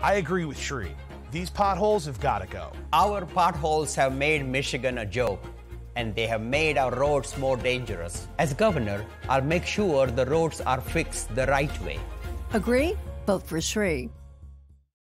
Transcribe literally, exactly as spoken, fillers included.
I agree with Shri. These potholes have got to go. Our potholes have made Michigan a joke, and they have made our roads more dangerous. As governor, I'll make sure the roads are fixed the right way. Agree? Vote for Shri.